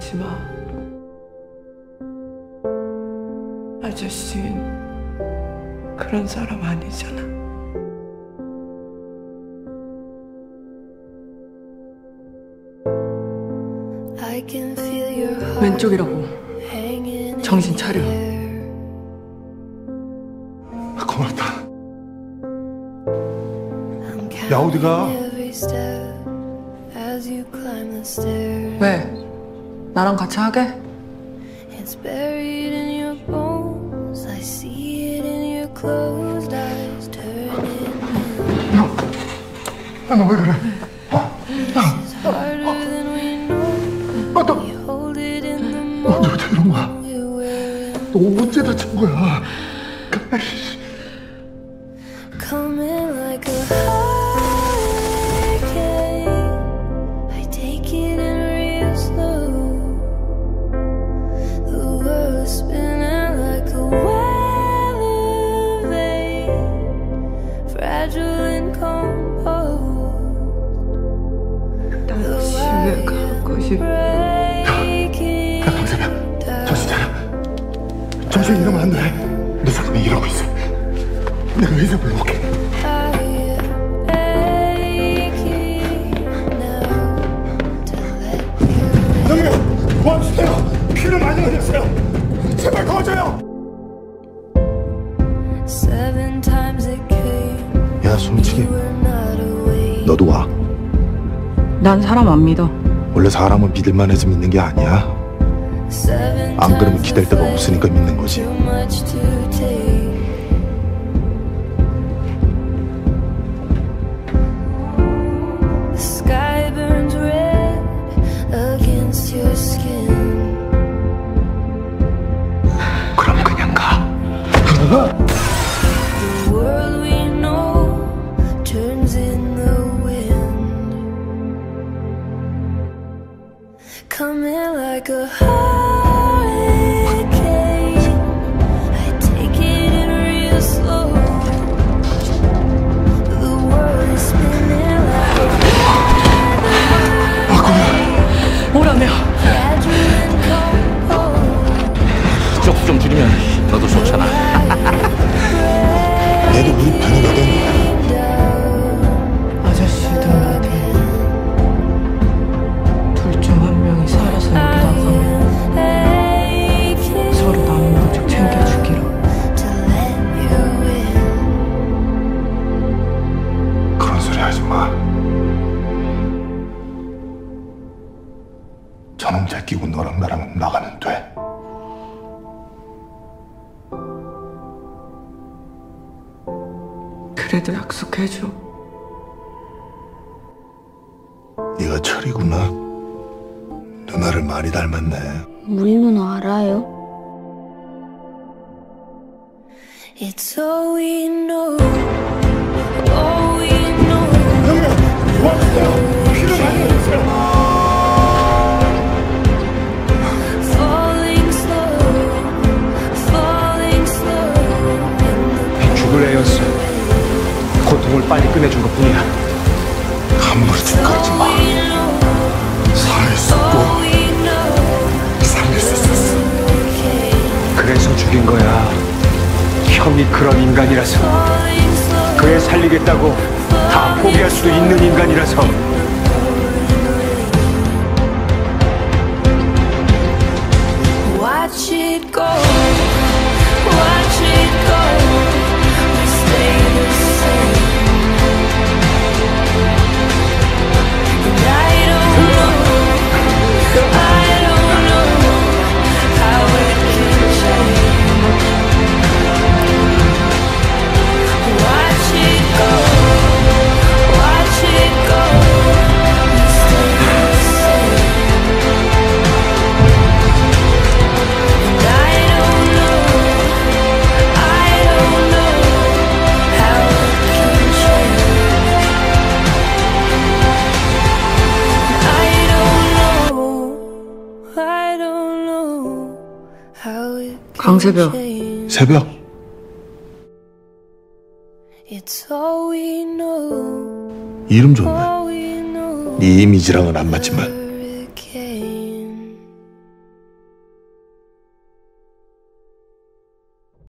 묻지 마. 아저씨는 그런 사람 아니잖아. 왼쪽이라고. 정신 차려. 고맙다. 야, 어디가? 왜? 나랑 같이 하게? 야, 너 왜 그래? 너 언제부터 이런 거야? 너 언제 다친 거야? 난 집에 가고 싶어. 야, 강세야, 정신 차려. 정신 이러면 안 돼. 내 사람이 이러고 있어. 내가 의사 불러올게. 형님, 도와주세요. 피를 많이 흘렸어요. 제발 도와줘요. 야, 솔직히 너도 와. 난 사람 안 믿어. 원래 사람은 믿을만 해서 믿는 게 아니야. 안 그러면 기댈 데가 없으니까 믿는 거지. 그럼 그냥 가. Coming like a hurricane, I take it in real slow. The world is spinning like a 뭐라며? 쪽 좀 줄이면 너도 좋잖아. 얘도 우리 편이거든. 아저씨들한테 둘 중 한 명이 살아서 여기 나가면 서로 남은 가족 챙겨주기로. 그런 소리 하지 마. 저놈 잘 끼고 너랑 나랑 나가면 돼. 그래도 약속해줘. 네가 철이구나. 누나를 많이 닮았네. 우리 누나 알아요? It's all we know, all we know. 형님, 도와주세요. 피를 많이 흘렸어요. Falling slow. 죽을 애였어. 고통을 빨리 끝내준 것뿐이야. 함부로 죽가지 마. 살아있었고 살릴 수 있었어. 그래서 죽인 거야. 형이 그런 인간이라서. 그애 살리겠다고 다 포기할 수도 있는 인간이라서. Watch it go, watch it go. We stay the same. And I don't know how it can change. Watch it go, watch it go. We stay the same. And I don't know how it can change. I don't know how it can 강세벽. change. 새벽. It's all we know, 이름 좋네. all we know. 네 이미지랑은 안 맞지만